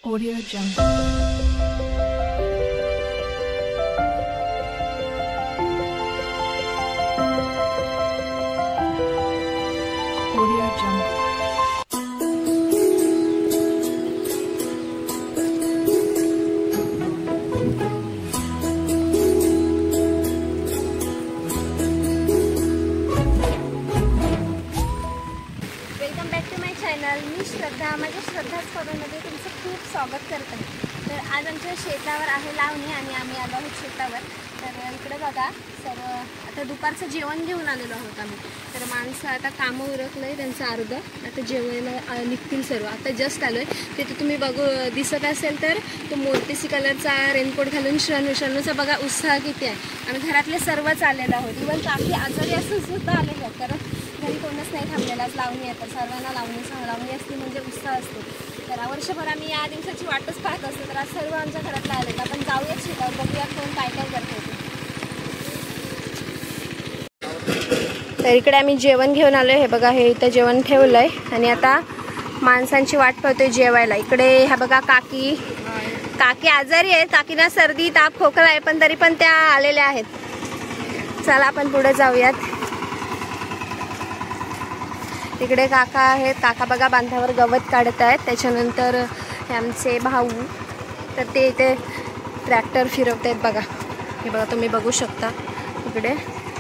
Audio Jungle. Audio Jungle. Welcome back to my channel. मी श्रद्धा. माझ्या श्रद्धाच फॉलोमध्ये तुमचं खूप स्वागत करत आहे. तर आज आमच्या शेतावर आहे लावणी आणि आम्ही आलो आहोत शेतावर. तर इकडे बघा सर, आता दुपारचं जेवण घेऊन आलेलो आहोत आम्ही. तर माणसं आता कामं उरकलं आहे त्यांचं अर्ध, आता जेवायला निघतील सर्व. आता जस्ट आलो आहे. तिथे तुम्ही दिसत असेल तर तो मोरतेसी कलरचा रेनकोट घालून शनूचा बघा उत्साह किती आहे. आम्ही घरातले सर्वच आलेलो आहोत. इव्हन काफी आजारी असून सुद्धा आलेलो आहोत, कारण घरी कोणच नाही थांबलेला. लावणी आहे तर सर्वांना लावणी असते म्हणजे उत्साह असतो. तर वर्षभर आम्ही या दिवसाची वाटच पाहत असतो. तर आज सर्व आमच्या घरातले आलेत. आपण जाऊयात शेतावर, बघूया कोण काय काय करतो. तर इकडे आम्ही जेवण घेऊन आलो. हे बघा, हे इथं जेवण ठेवलं आहे आणि आता माणसांची वाट पाहतोय जेवायला. इकडे ह्या बघा काकी आजारी आहे. काकीना सर्दी ताप खोकला आहे, पण तरी पण त्या आलेल्या आहेत. चला आपण पुढे जाऊयात. इकडे काका आहेत. काका बघा बांधावर गवत काढत आहेत. त्याच्यानंतर हे आमचे भाऊ, तर ते इथे ट्रॅक्टर फिरवत आहेत बघा. हे बघा तुम्ही बघू शकता इकडे.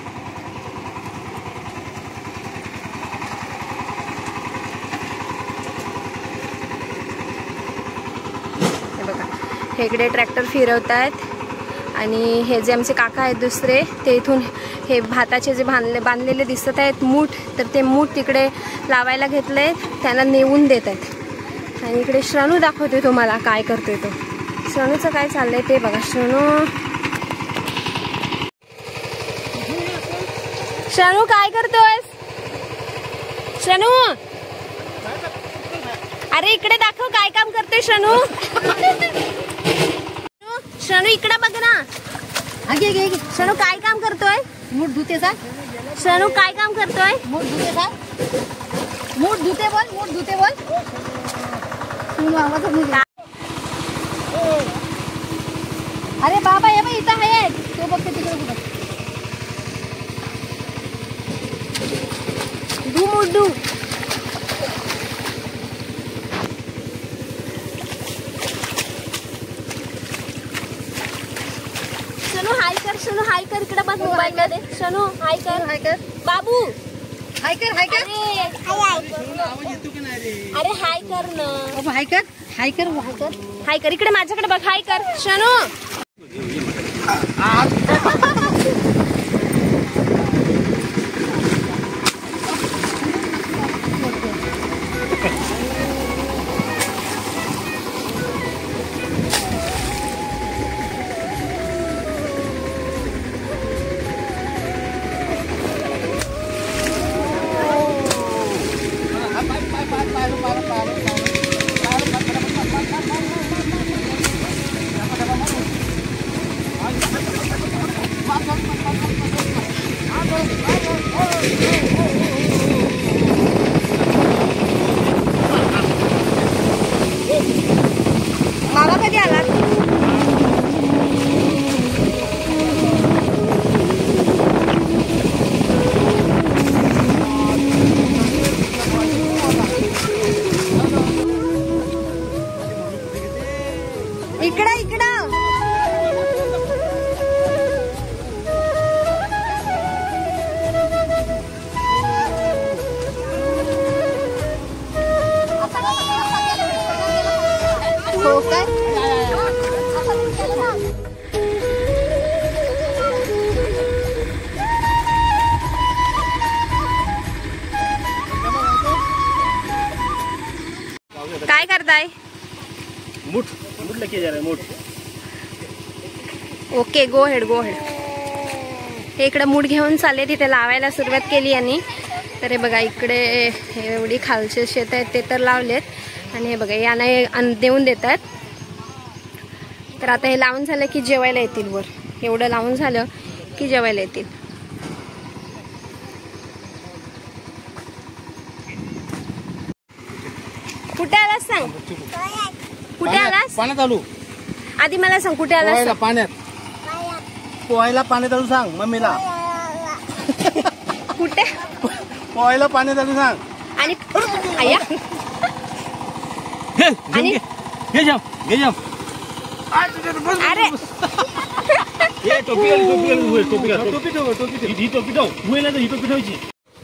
हे बघा, हे इकडे ट्रॅक्टर फिरवत आहेत. आणि हे जे आमचे काका आहेत दुसरे, ते इथून हे भाताचे जे बांधलेले दिसत आहेत मूठ, तर ते मूठ तिकडे लावायला घेतले, त्यांना नेऊन देत आहेत. आणि इकडे श्रनू दाखवतोय तुम्हाला काय करतोय तो. श्रनूचं काय चाललंय ते बघा. श्रनू काय करतोय? श्रनू, अरे इकडे दाखव काय काम करतोय श्रनू. श्रनू इकडे बघ ना. श्रनू काय काम करतोय? मूठ धुतेचा. श्रनू काय काम करतोय? मूठ धुतेचा. मूठ धुते बोल. अरे बाबा ये बाई इथं आहे तो, बघते तिकडे कुठं. मूठ धु. शनू हाय कर इकडे बघ मोबाईल मध्ये. शनू हाय कर. बाबू हाय कर. अरे हाय कर ना. हाय कर इकडे माझ्याकडे बघ. हाय कर शनू. मामा कधी आलात? इकडं हो काय? काय करताय? मूठ लेके जा रहा है मूठ. Okay, go head. हे इकडे मूठ घेऊन चालले, तिथे लावायला सुरुवात केली यांनी. तर हे बघा इकडे एवढी खालचे शेत आहेत ते तर लावलेत. आणि हे बघा यांना देऊन देतात. तर आता हे लावून झालं की जेवायला येतील वर. एवढं लावून झालं की जेवायला येतील. कुठे आलास सांग? कुठे आलास? पाण्यात आलू. आधी मला सांग कुठे आलास? पोहायला पाण्यात. पोहायला पाण्यात आलू सांग मम्मीला. कुठे? पोहायला पाण्यात आलू सांग. आणि आया आणि घे जाम घे जाम. अरे हे टोपी घाल टोपी घाल टोपी घाल टोपी ठेव टोपी ठेव ही टोपी ठेव. हुएला तर ही टोपी ठेवायची.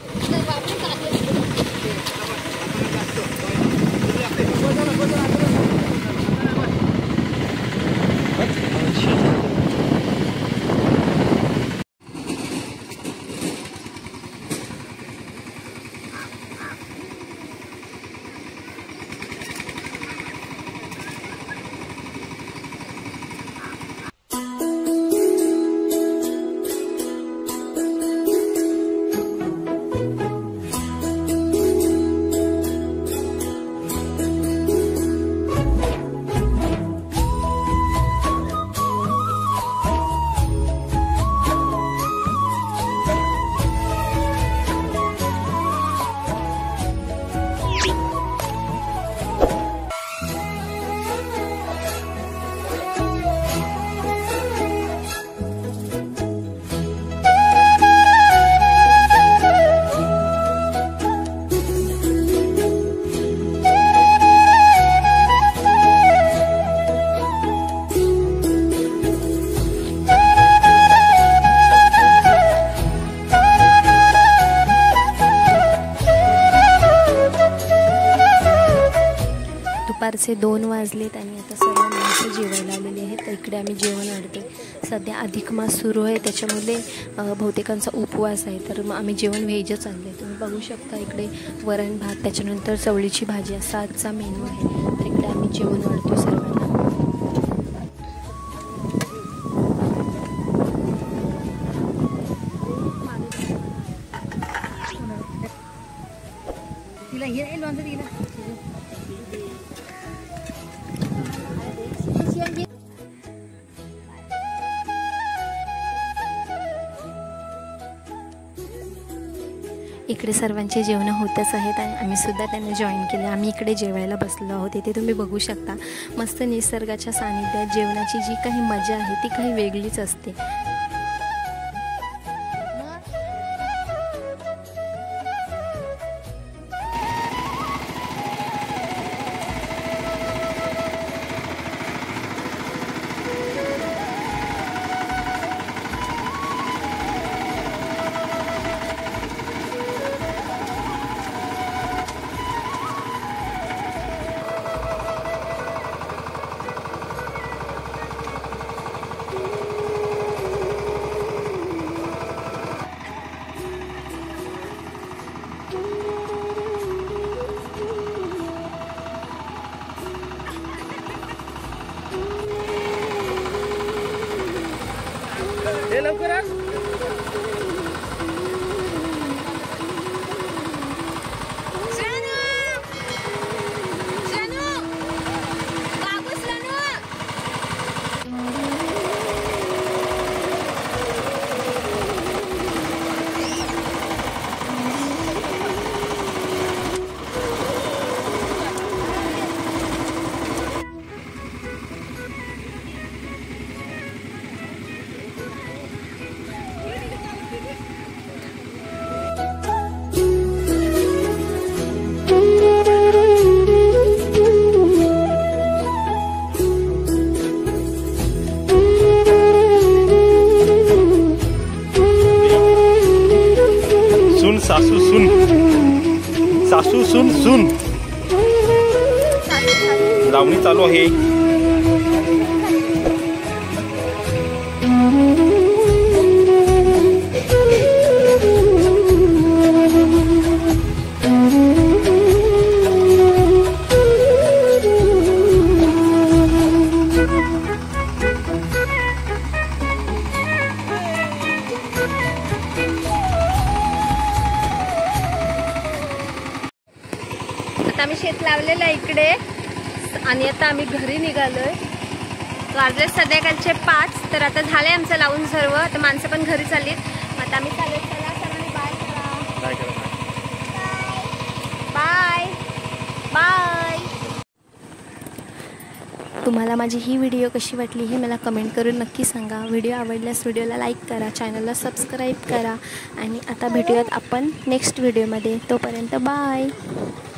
दुपारचे 2 वाजलेत आणि आता सर्व माणसं जेवायला आलेली आहेत. तर इकडे आम्ही जेवण वाढतो. सध्या अधिक मास सुरू आहे त्याच्यामुळे बहुतेकांचा उपवास आहे. तर मग आम्ही जेवण व्हेजच आणले. तुम्ही बघू शकता इकडे वरण भात त्याच्यानंतर चवळीची भाजी असा आजचा मेनू आहे. तर इकडे आम्ही जेवण वाढतो सर्वांना. तिला हे लोणचं दिलं. इकडे सर्वांचे जेवण होतच आहेत आणि आम्ही सुद्धा त्यांना जॉईन केले. आम्ही इकडे जेवायला बसलो आहोत. इथे तुम्ही बघू शकता मस्त निसर्गाच्या सानिध्यात जेवणाची जी काही मजा आहे ती काही वेगळीच असते. लवकर सासू सुन सासू सुन सुन लावणी चालू आहे. आम्ही शेत लावलेलं आहे इकडे आणि आता आम्ही घरी निघालोय. वाजले संध्याकाळचे 5. तर आता झालंय आमचं लावून सर्व. आता माणसं पण घरी चाललीत. आता आम्ही चालत चला सर्वांनी बाय करा. Bye bye. तुम्हाला माझी ही व्हिडिओ कशी वाटली हे मला कमेंट करून नक्की सांगा. व्हिडिओ आवडल्यास व्हिडिओला लाईक करा, चॅनलला सबस्क्राईब करा आणि आता भेटूयात आपण नेक्स्ट व्हिडिओमध्ये. तोपर्यंत बाय.